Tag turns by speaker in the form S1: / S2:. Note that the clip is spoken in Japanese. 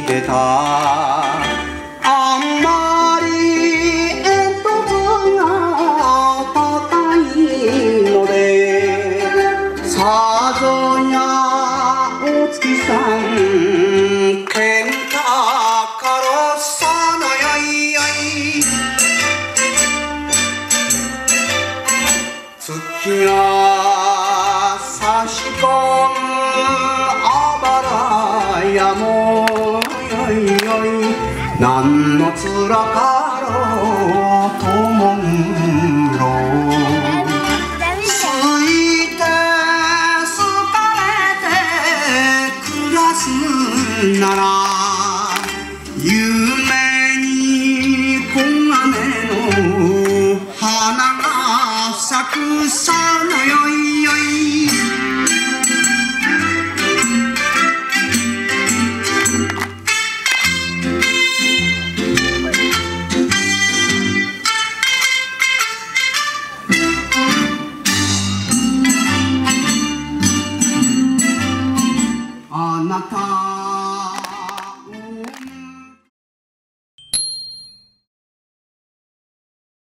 S1: てたあんまり煙突が高いのでさぞやお月さんケンタカロッサのよいよい月が差し込むあばらやもよいよい何のつらかろうともんろついて好かれて暮らすなら夢に黄金の花が咲くさのよいよいあなた